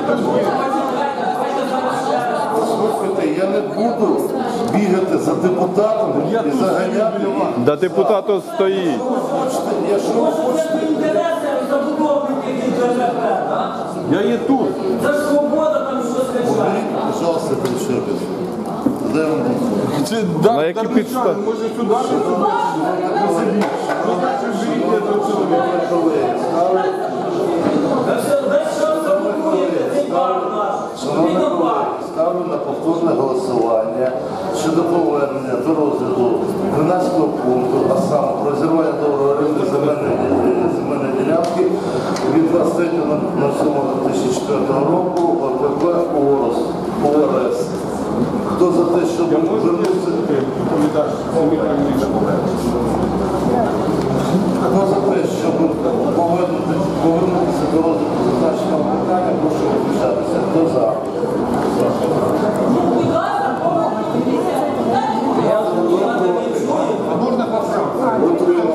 Слухайте, я не буду бігати за депутатом і заганяти їх. Да депутат стоїть. Якщо ви хочете... Я є тут. Це ж свобода, там що сказати. Уберіть, пожалуйста, Кричевець. Де він був? На які підстави? Може сюди посидіть. Ставлю на повторне голосування щодо повернення до розгляду 13-го пункту, а саме про розірвання договору оренди земельної ділянки від 23.07.2004 року ОПП ОРС. Хто за те, щоб повернутися? Хто за те, щоб повернутися до розгляду зазначеного питання, прошу визначатися. Хто за? Можна по фракції?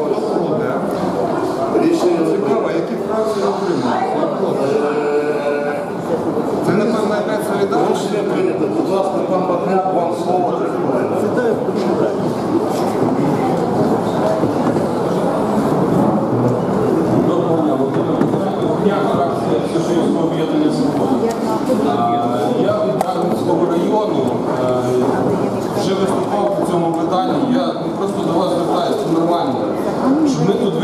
Рішення Цікаво, які фракції отримали? Це, напевно, опять солідарність? рішення прийнято. Будь ласка, пан Бадняк, вам слово 3 хвилини. Я від Дарницького району вже виступав по цьому питанні. Я просто до вас звертаюся, це нормально, щоб ми тут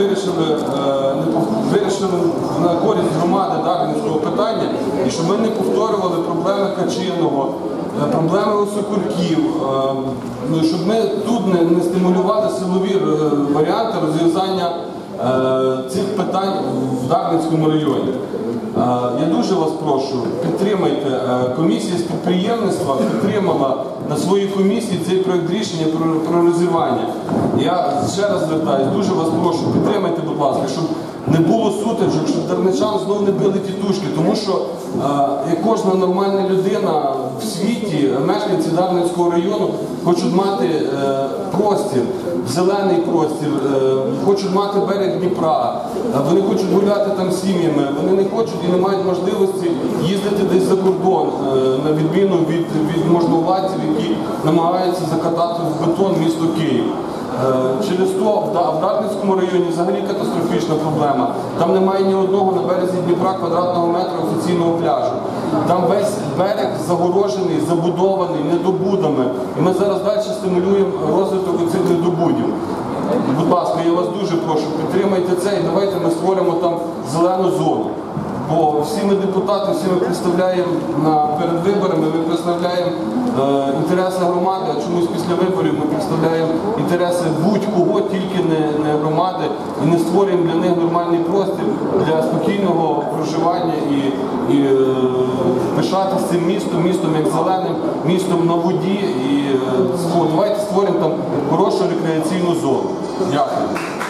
вирішили на користь громади Дарницького питання і щоб ми не повторювали проблеми Качинного, проблеми Осокурків, щоб ми тут не стимулювали силові варіанти розв'язання цих питань в Дарницькому районі. Я дуже вас прошу, підтримайте. Комісія з підприємництва підтримала на своїй комісії цей проєкт рішення про розірвання. Я ще раз звертаюся, дуже вас прошу, підтримайте, будь ласка, щоб не було сутичок, щоб дарничан знову не били тітушки, тому що як кожна нормальна людина в світі, мешканці Дарницького району хочуть мати простір, зелений простір, хочуть мати берег Дніпра, вони хочуть гуляти там з сім'ями, вони не хочуть і не мають можливості їздити десь за кордон, на відміну від можновладців, які намагаються закатати в бетон місто Київ. Через то в Дарницькому районі взагалі катастрофічна проблема. Там немає ні одного на березі Дніпра квадратного метра офіційного пляжу. Там весь берег загорожений, забудований недобудами. І ми зараз далі стимулюємо розвиток цих недобудів. Будь ласка, я вас дуже прошу, підтримайте це і давайте ми створимо там зелену зону. Бо всі ми депутати, всі ми представляємо перед виборами, ми представляємо інтереси громади, а чомусь після виборів ми представляємо інтереси будь-кого, тільки не громади, і не створюємо для них нормальний простір для спокійного проживання і пишатися цим містом як зеленим, містом на воді. І давайте створимо там хорошу рекреаційну зону. Дякую.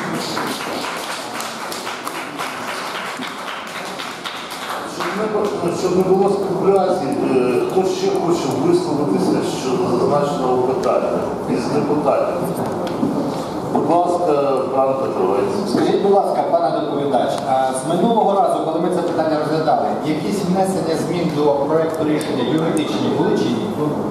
Щоб не було спекуляцій, хто ще хоче висловитися щодо зазначеного питання із депутатів? Будь ласка, пан Петровець. Скажіть, будь ласка, пане доповідач, з минулого разу, коли ми це питання розглядали, якісь внесення змін до проєкту рішення юридичні були чи ні?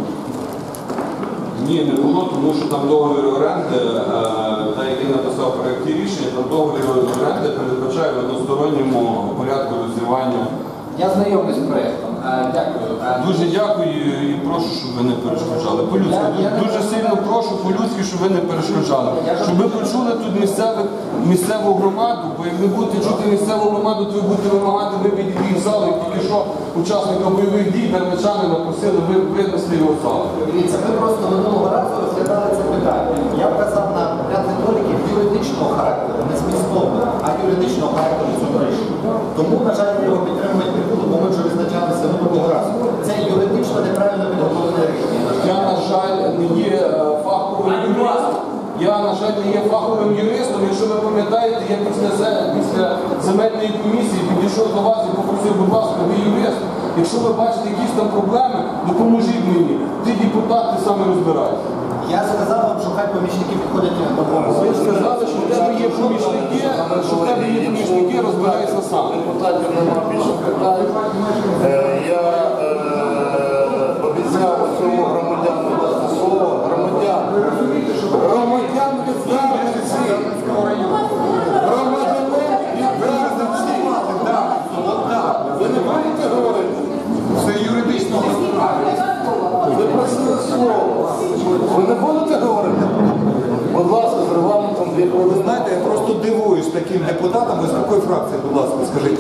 Ні, не було, тому що там договір оренди, та який написав в проєкті рішення, там договір оренди передбачає в односторонньому порядку розірвання. Я знайомий з проєктом. Дякую. Дуже дякую і прошу, щоб ви не перешкоджали. По-людськи, дуже сильно прошу по-людськи, щоб ви не перешкоджали. Щоб ви почули тут місцеву громаду, бо як ви будете чути місцеву громаду, то ви будете вимагати виведення їх з залу, і тільки що учасника бойових дій дарничани напросили винести його з залу. Дивіться, ми просто минулого разу розглядали це питання. Я вказав на ряд недоліків юридичного характеру, не змістовного, а юридичного характеру цього рішення. Тому, на жаль, його підтримувати не буду, бо ми вже визначалися минулого разу. Це юридично неправильно підготовлене рішення. Я, на жаль, не є фаховим юристом. Я, на жаль, не є фаховим юристом. Якщо ви пам'ятаєте, я після земельної комісії підійшов до вас і попросив, будь ласка, ви юрист. Якщо ви бачите якісь там проблеми, допоможіть мені. Ти депутат, ти саме розбираєшся. Я сказав вам, що хай помічники підходять до допомогу. Ви сказали, що в тебе є помічники, розбирайся сам. Депутатів немає більше питань. Я таким депутатом, ви з якої фракції, будь ласка, скажіть?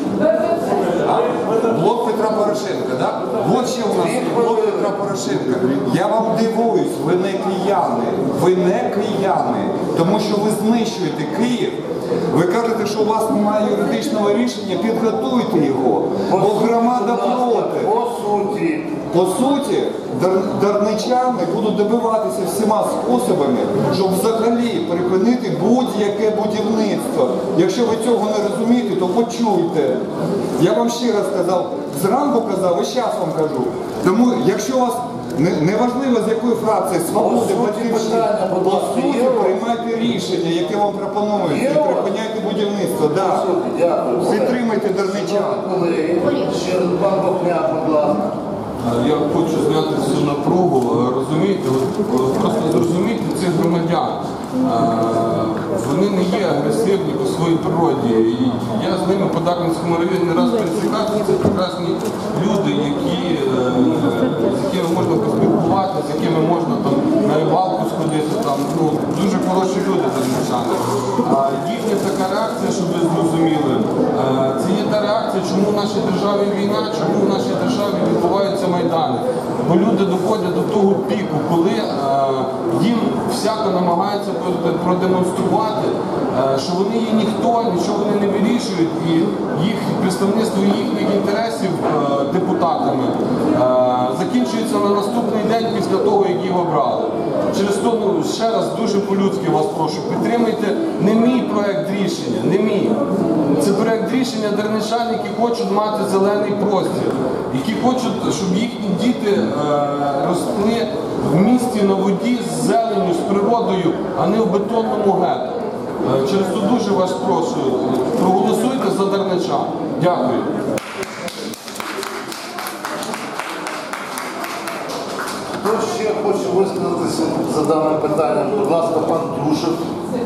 Блок Петра Порошенка, так? От ще у нас блок Петра Порошенка. Я вам дивуюсь, ви не кияни. Ви не кияни, тому що ви знищуєте Київ. Ви кажете, що у вас немає юридичного рішення, підготуйте його, бо громада проти. По суті, дарничани будуть добиватися всіма способами, щоб взагалі припинити будь-яке будівництво. Якщо ви цього не розумієте, то почуйте. Я вам ще раз сказав, зранку казав і зараз вам кажу. Тому, якщо у вас неважливо з якої фракції, свободи, батьківщини, по суті, приймайте рішення, яке вам пропонують, і припиняйте будівництво. Да. Підтримайте дарничан. Пан Богняк, будь ласка. Я хочу зняти цю напругу, розумієте, просто зрозуміти цих громадян. Вони не є агресивні по своїй природі. І я з ними по Дарницькому районі не раз пересікався. Це прекрасні люди, з якими можна поспілкуватися, з якими можна там на рибалку сходити. Дуже хороші люди дарничани. Їхня така реакція, щоб ви зрозуміли, це є та реакція, чому в нашій державі війна, чому в нашій державі відбуваються майдани. Бо люди доходять до того піку, коли їм всяко намагаються продемонструвати, що вони є ніхто, нічого вони не вирішують, і їх представництво їхніх інтересів депутатами закінчується на наступний день після того, як їх обрали. Через то, ще раз дуже по-людськи вас прошу, підтримайте не мій проект рішення, не мій. Це проект рішення дарничан, які хочуть мати зелений простір, які хочуть, щоб їхні діти росли в місті на воді з зеленню, з природою, а не в бетонному гетто. Через то дуже вас прошу, проголосуйте за дарничан. Дякую. Хто ще хоче висказатися за даним питанням? Будь ласка, пан Трушев.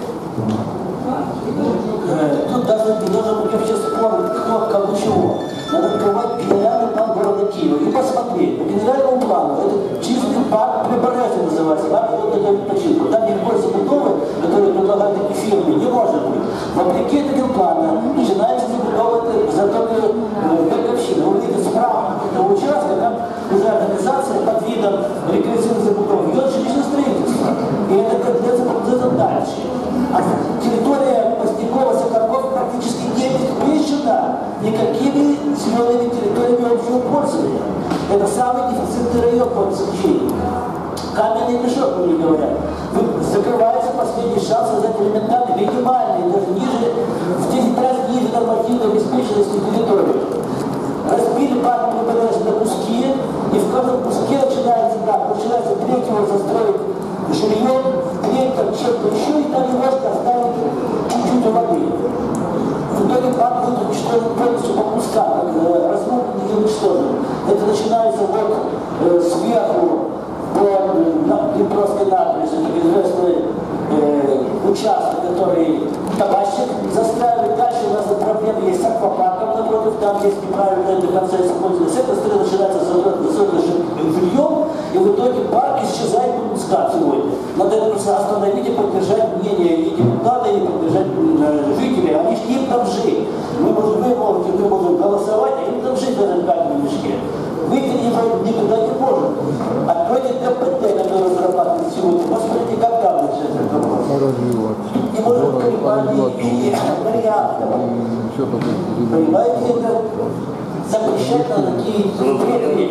Тут даже не должен быть вообще спор, кто кому чего. Надо открывать генеральный план города Киева и посмотреть. По генеральному плану это чистый парк Прибережья называется, парк отдыха и починку. Там никакой забудовы, которые предлагают эти фирмы, не может быть. Вопреки этому плану начинается забудова затонной Берковщины. Вы видите, справа этого участка, там уже организация под видом рекреационной забудовы ведет жилищное строительство. И это как дальше. А территория Постякова, Соколков практически не обеспечена никакими зелеными территориями общего пользования. Это самый дефицитный район по обеспечению. Каменный мешок, как мне говорят. Закрывается последний шанс создать элементарный, минимальный, даже ниже, в 10 раз ниже нормативной обеспеченности территории. Разбили парк ППД на куски, и в каждом куске начинается треть его застроить жильем, треть там чем-то еще, и там немножко оставить чуть-чуть воды. В итоге парк будет уничтожен полностью по кускам, разрублен и уничтожен. Это начинается вот сверху по Днепровской набережной, так известный участок, который табачник застраивает. Дальше у нас проблема есть с аквапарком напротив, там есть неправильное до конца использование. С этой стороны начинается жильем, и в итоге парк исчезает по кускам сегодня. Надо это просто остановить и поддержать мнение и депутата, и поддержать жителей. Они же им там жить. Мы можем голосовать, а им там жить в этом каменном мешке. Выйти никуда не может. Откройте КПТ, который разрабатывает сегодня. Посмотрите, как там начинается этот вопрос. Не может быть колебаний и вариантов. Понимаете, это запрещать на такие вещи.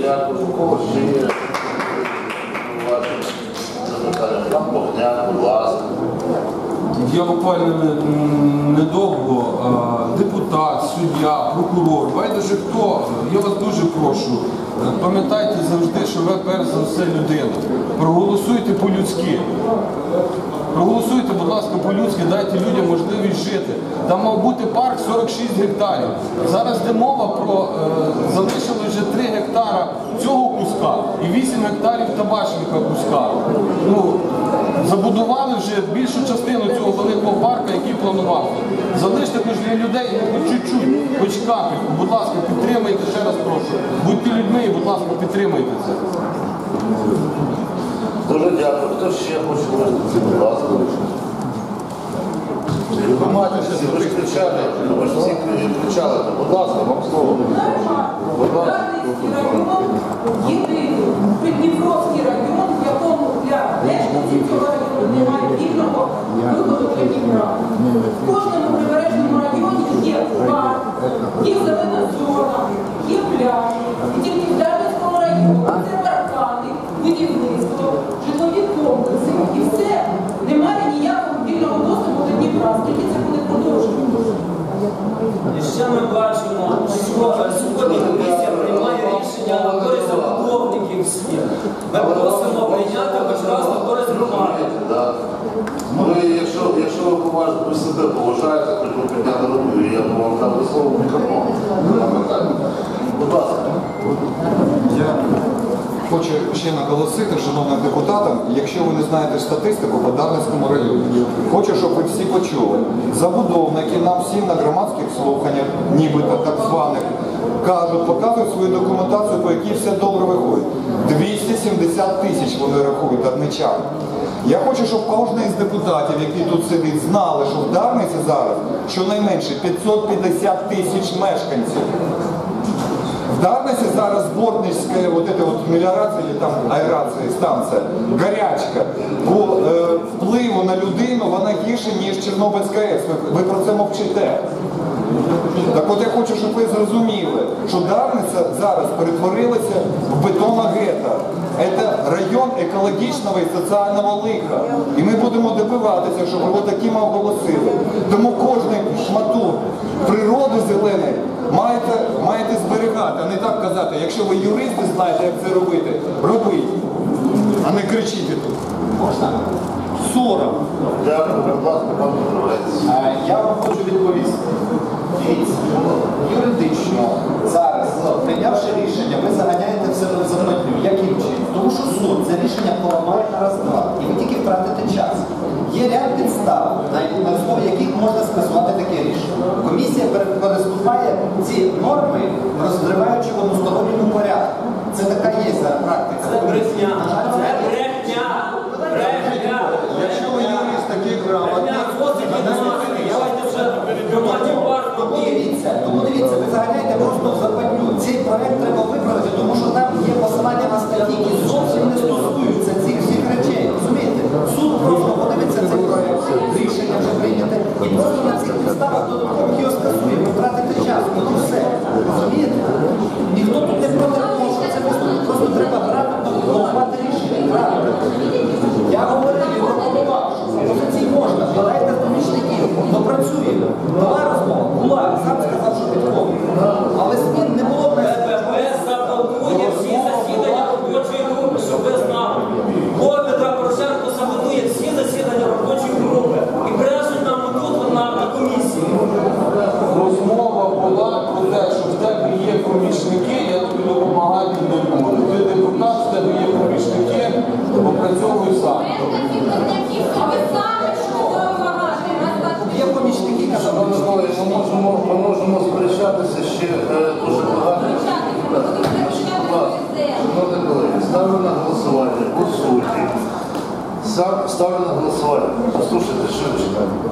Пан Богняк, будь ласка. Я буквально недовго, депутат, суддя, прокурор, байдуже хто, я вас дуже прошу, пам'ятайте завжди, що ви перш за все людина. Проголосуйте по-людськи. Проголосуйте, будь ласка, по-людськи, дайте людям можливість жити. Там мав бути парк 46 гектарів. Зараз йде мова про залишили вже 3 гектара цього куска і 8 гектарів табачника куска. Забудували вже більшу частину цього великого парку, який планувався. Залиште хоч для людей, хоч чуть-чуть, хоч капельку. Будь ласка, підтримайте, ще раз прошу. Будьте людьми і, будь ласка, підтримайте це. Дуже дякую. Хто ще хоче виступити, будь ласка. Ви ж кричали, ви ж всі кричали. Будь ласка, вам слово. Будь ласка. Єдиний Придніпровський район, в якому для мешканців цього району немає вільного виходу для Дніпра. В кожному прибережному районі є парк, є зелена зона, є пляж. І тільки в Дарницькому районі це паркани, будівництво, житлові комплекси. І все. Немає ніякого вільного доступу до Дніпра. Скільки це буде продовжувати? І ще ми бачимо, що сьогодні комісія приймає рішення на користь забудовників всіх. Ми просимо прийняти хоч раз на користь громади. Ну і якщо ви поважно при себе поважаєте, хоч ви підняти руку, я б вам дав слово в мікрофон. Будь ласка. Я хочу ще наголосити, шановним депутатам, якщо ви не знаєте статистику по Дарницькому районі, хочу, щоб ви всі почули. Забудовники нам всім на громадських слуханнях, нібито так званих, кажуть, показують свою документацію, по якій все добре виходить. 270 тисяч вони рахують дарничан. Я хочу, щоб кожен із депутатів, який тут сидить, знали, що в Дарниці зараз щонайменше 550 тисяч мешканців. В Дарниці зараз Бортницька меліорація, или там аерація, станція, гарячка. По впливу на людину вона гірше, ніж Чорнобильська АЕС. Ви про це мовчите. Так от я хочу, щоб ви зрозуміли, що Дарниця зараз перетворилася в бетоногетто. Це район екологічного і соціального лиха. І ми будемо добиватися, щоб його таким оголосили. Тому кожен шматок природи зеленої маєте зберігати, а не так казати, якщо ви юристи знаєте, як це робити, робіть, а не кричіть тут. Можна? Сором. Дякую, будь ласка, пан Петровець. Я вам хочу відповісти. Дивіться, юридично зараз, прийнявши рішення, ви заганяєте в себе в западню. Яким чином? Тому що суд це рішення поламає на раз-два. І ви тільки втратите час. Є ряд підстав, на основі яких можна скасувати таке рішення. Комісія переступає ці норми, розриваючи в односторонньому порядку. Це така є зараз практика. Це брехня. Це брехня. Брехня. Якщо ви юрист такий грамотний, Тому дивіться, ви заганяєте просто в западню. Цей проект треба виправити, тому що там є посилання на статті, які зовсім не стосуються цих всіх речей. Розумієте? Суд просто подивиться цей проект, рішення вже прийняте, і просто на цих підставах додатково його скасує. Ви втратите час, і все. Розумієте? Ніхто тут не проти того, що це просто треба грамотно голосувати рішення. Грамотно. Я говорив і пропонував, що пропозиції можна, подайте з помічників, допрацюємо. Була розмова? Була. Сам сказав, що підходить. Але змін не було. ППП саботує всі засідання робочої групи, щоб ви знали. Бо Петра Порошенко саботує всі засідання робочої групи. І брешуть нам тут на комісії. Розмова була про те, що в тебе є помічники, я тобі допомагати не буду. Ти депутат, в тебе є помічники, попрацьовуй сам. Є помічники, казав, Ми можемо сперечатися ще дуже багато. Шановні колеги, ставлю на голосування по суті. Ставлю на голосування. Послухайте, швидше.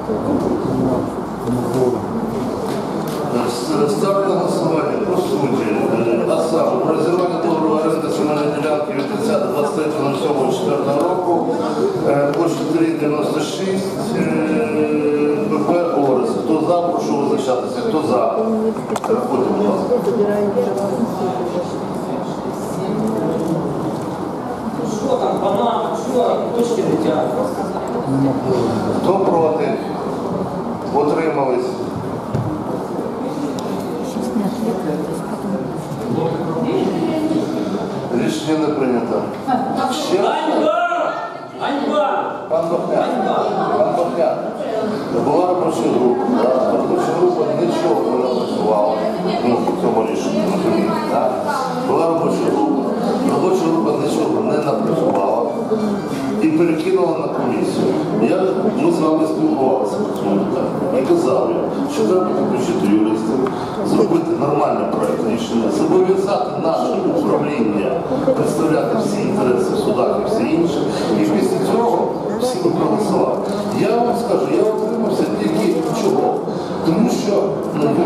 Ставлю на голосування по суті. А саме, про розірвання договору оренди земельної ділянки від 30.23.07.4 року площа 396 ПП ОРС. Хто за, прошу визначатися. Хто за? Рахуйте, будь ласка. Що там, банан, що? Точки летять. Хто проти? Утримались? Рішення не прийнято. Ще раз. Ганьба! Ганьба! Пан Бахняк. Була робоча група. Робоча група нічого не напрацювала. В цьому рішенні. Була робоча група. Робоча група нічого не напрацювала і перекинула на комісію. Ми з вами спілкувалися по цьому питанню. І казали, що треба підключити юристів, зробити нормальне проєкт рішення, зобов'язати наше управління, представляти всі інтереси в судах і все інше. І після цього всі проголосували. Я вам скажу, я отримався тільки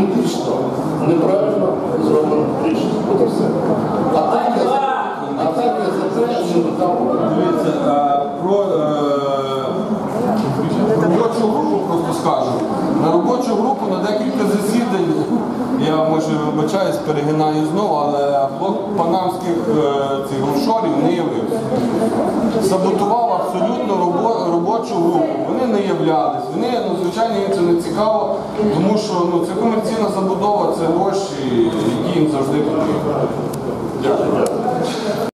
юридично неправильно зроблено рішення. От і все. А так я за те, що там Дивіться, про робочу групу просто скажу. На робочу групу на декілька засідань, я може вибачаюсь, перегинаю знову, але блок панамських цих офшорів не явився. Саботував абсолютно робочу групу. Вони не являлись. Вони, звичайно, їм це не цікаво, тому що це комерційна забудова, це гроші, які їм завжди потрібні. Дякую.